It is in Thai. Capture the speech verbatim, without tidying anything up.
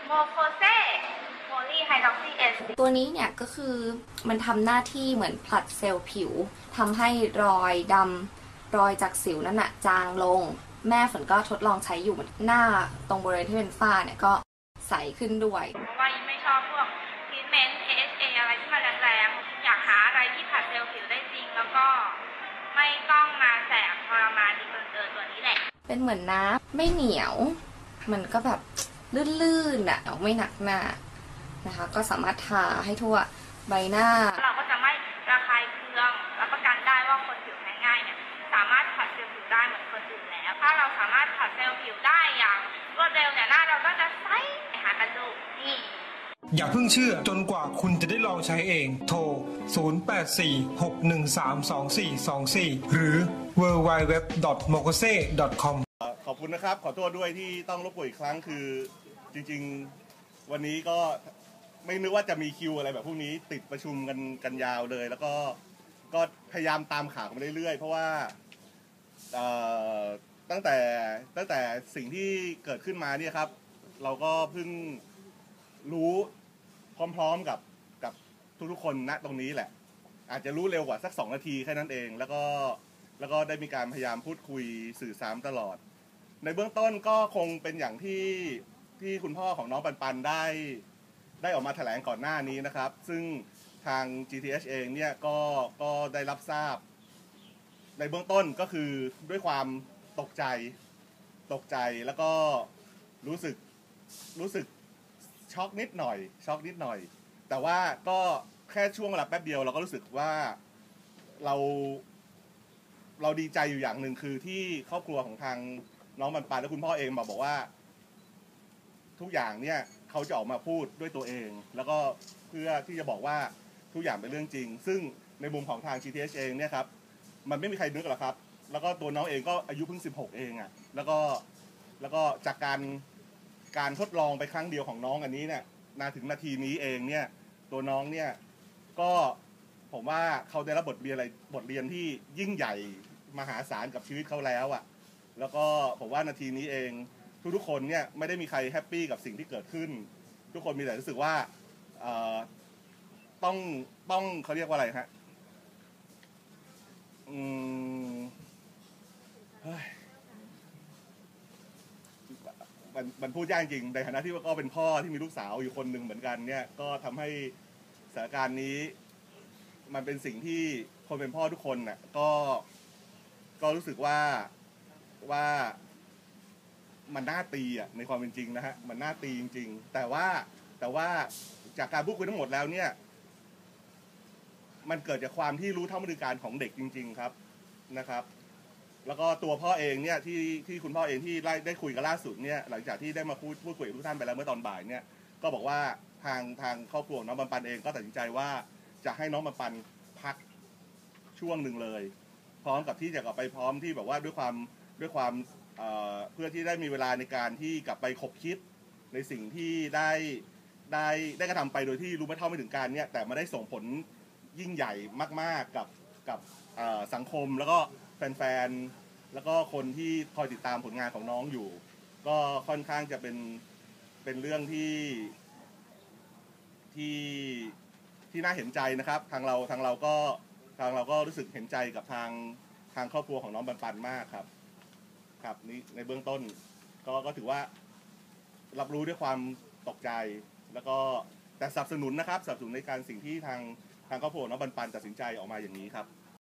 โมโคเซโพลีไฮดรอกซีเอสตัวนี้เนี่ยก็คือมันทำหน้าที่เหมือนผลัดเซลล์ผิวทำให้รอยดำรอยจากสิวนั่นน่ะจางลงแม่ฝนก็ทดลองใช้อยู่หน้าตรงบริเวณที่เป็นฝ้าเนี่ยก็ใสขึ้นด้วยเพราะว่ายิ่งไม่ชอบพวกทรีทเมนต์ เอ เอช เอ อะไรที่มันแรงๆอยากหาอะไรที่ผลัดเซลล์ผิวได้จริงแล้วก็ไม่ต้องมาแสบทรมานดีเกินเกินตัวนี้แหละเป็นเหมือนน้ำไม่เหนียวมันก็แบบลื่นๆอ่ะไม่หนักหน้านะคะก็สามารถทาให้ทั่วใบหน้าเราก็จะไม่ระคายเคืองรับประกันได้ว่าคนผิวแพ้ง่ายเนี่ยสามารถผัดเซลล์ผิวได้เหมือนคนอื่นแล้วถ้าเราสามารถผัดเซลล์ผิวได้อย่างรวดเร็วเนี่ยหน้าเราก็จะใสหากันดูนี่อย่าเพิ่งเชื่อจนกว่าคุณจะได้ลองใช้เองโทรศูนย์ แปด สี่ หก หนึ่ง สาม สอง สี่ สอง สี่หรือ ดับเบิลยู ดับเบิลยู ดับเบิลยู ดอท โมโคเซ ดอท คอมขอบคุณนะครับขอโทษด้วยที่ต้องรบกวนอีกครั้งคือจริงๆวันนี้ก็ไม่นึกว่าจะมีคิวอะไรแบบพวกนี้ติดประชุมกันกันยาวเลยแล้วก็ก็พยายามตามข่าวมาเรื่อยๆเพราะว่าตั้งแต่ตั้งแต่สิ่งที่เกิดขึ้นมาเนี่ยครับเราก็เพิ่งรู้พร้อมๆกับกับทุกๆคนณตรงนี้แหละอาจจะรู้เร็วกว่าสักสองนาทีแค่นั้นเองแล้วก็แล้วก็ได้มีการพยายามพูดคุยสื่อสารตลอดในเบื้องต้นก็คงเป็นอย่างที่ที่คุณพ่อของน้องปันปันได้ได้ออกมาแถลงก่อนหน้านี้นะครับซึ่งทาง จี ที เอช เองเนี่ยก็ก็ได้รับทราบในเบื้องต้นก็คือด้วยความตกใจตกใจแล้วก็รู้สึกรู้สึกช็อกนิดหน่อยช็อกนิดหน่อยแต่ว่าก็แค่ช่วงเวลาแป๊บเดียวเราก็รู้สึกว่าเราเราดีใจอยู่อย่างหนึ่งคือที่ครอบครัวของทางน้องปันปันและคุณพ่อเองมาบอกว่าทุกอย่างเนี่ยเขาจะออกมาพูดด้วยตัวเองแล้วก็เพื่อที่จะบอกว่าทุกอย่างเป็นเรื่องจริงซึ่งในมุมของทาง จี ที เอช เองเนี่ยครับมันไม่มีใครนึกหรอกครับแล้วก็ตัวน้องเองก็อายุเพิ่งสิบหกเองอ่ะแล้วก็แล้วก็จากการการทดลองไปครั้งเดียวของน้องอันนี้เนี่ยนาถึงนาทีนี้เองเนี่ยตัวน้องเนี่ยก็ผมว่าเขาได้รับบทเรียนอะไรบทเรียนที่ยิ่งใหญ่มหาศาลกับชีวิตเขาแล้วอ่ะแล้วก็ผมว่านาทีนี้เองทุกๆคนเนี่ยไม่ได้มีใครแฮปปี้กับสิ่งที่เกิดขึ้นทุกคนมีแต่รู้สึกว่าต้องต้องเขาเรียกว่าอะไรฮะอืมมันมันพูดยากจริงในฐานะที่ก็เป็นพ่อที่มีลูกสาวอยู่คนหนึ่งเหมือนกันเนี่ยก็ทำให้สถานการณ์นี้มันเป็นสิ่งที่คนเป็นพ่อทุกคนน่ะก็ก็รู้สึกว่าว่ามันน่าตีอ่ะในความเป็นจริงนะฮะมันน่าตีจริงๆแต่ว่าแต่ว่าจากการพูดคุยทั้งหมดแล้วเนี่ยมันเกิดจากความที่รู้เท่าไม่ถึงการของเด็กจริงๆครับนะครับแล้วก็ตัวพ่อเองเนี่ยที่ที่คุณพ่อเองที่ได้ได้คุยกันล่าสุดเนี่ยหลังจากที่ได้มาพูดพูดคุยกับทุกท่านไปแล้วเมื่อตอนบ่ายเนี่ยก็บอกว่าทางทางครอบครัวน้องปันปันเองก็ตัดสินใจว่าจะให้น้องปันปันพักช่วงหนึ่งเลยพร้อมกับที่จะกลับไปพร้อมที่แบบว่าด้วยความด้วยความเอ่อเพื่อที่ได้มีเวลาในการที่กลับไปคบคิดในสิ่งที่ได้ได้ได้กระทำไปโดยที่รู้ไม่เท่าไม่ถึงการเนี่ยแต่มาได้ส่งผลยิ่งใหญ่มากๆกับกับสังคมแล้วก็แฟนๆแล้วก็คนที่คอยติดตามผลงานของน้องอยู่ก็ค่อนข้างจะเป็นเป็นเรื่องที่ที่ที่น่าเห็นใจนะครับทางเราทางเราก็ทางเราก็รู้สึกเห็นใจกับทางทางครอบครัวของน้องปันปันมากครับครับนี่ในเบื้องต้นก็ก็ถือว่ารับรู้ด้วยความตกใจแล้วก็แต่สนับสนุนนะครับสนับสนุนในการสิ่งที่ทางทางครอบครัวน้องปันปันตัดสินใจออกมาอย่างนี้ครับ